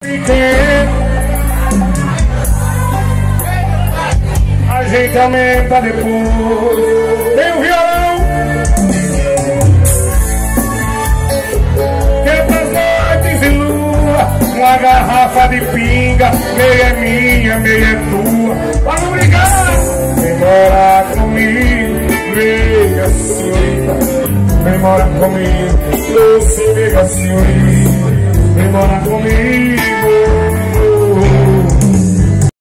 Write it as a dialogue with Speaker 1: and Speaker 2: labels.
Speaker 1: A gente aumenta depois. Tem o violão que é pras noites de lua. Uma garrafa de pinga, meia é minha, meia é tua. Para não brigar, vem morar comigo, nega senhorita. Vem morar comigo, doce nega senhorita. Vem morar comigo.